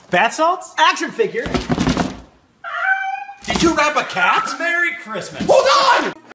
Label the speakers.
Speaker 1: Bath salts?
Speaker 2: Action figure.
Speaker 3: Did you wrap a cat?
Speaker 1: Merry Christmas.
Speaker 3: Hold on!